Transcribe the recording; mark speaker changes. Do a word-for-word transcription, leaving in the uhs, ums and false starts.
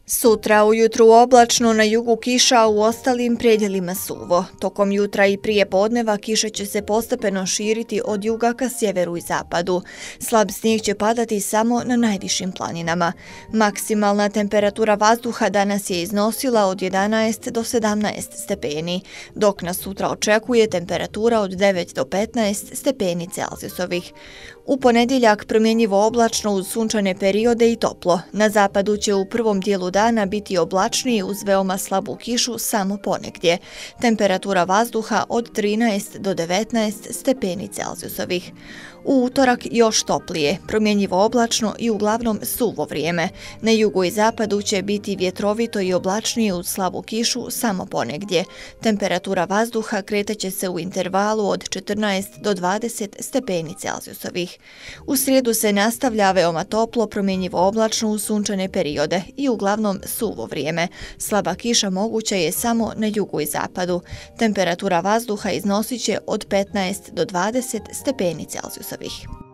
Speaker 1: Sutra ujutru oblačno, na jugu kiša, a u ostalim predjelima suvo. Tokom jutra i prije podneva kiša će se postepeno širiti od juga ka sjeveru i zapadu. Slab snijeg će padati samo na najvišim planinama. Maksimalna temperatura vazduha danas je iznosila od jedanaest do sedamnaest stepeni, dok nas sutra očekuje temperatura od devet do petnaest stepeni Celzijusovih. U ponedjeljak promjenjivo oblačno uz sunčane periode i toplo. Na zapadu će u prvom dijelu dana biti oblačniji uz veoma slabu kišu samo ponegdje. Temperatura vazduha od trinaest do devetnaest stepeni Celzijusovih. U utorak još toplije, promjenjivo oblačno i uglavnom suvo vrijeme. Na jugu i zapadu će biti vjetrovito i oblačnije uz slabu kišu samo ponegdje. Temperatura vazduha kretaće se u intervalu od četrnaest do dvadeset stepeni Celzijusovih. U srijedu se nastavlja veoma toplo, promjenjivo oblačno uz sunčane periode i uglavnom suvo vrijeme. Slaba kiša moguća je samo na jugu i zapadu. Temperatura vazduha iznosit će od petnaest do dvadeset stepeni Celzijusovih.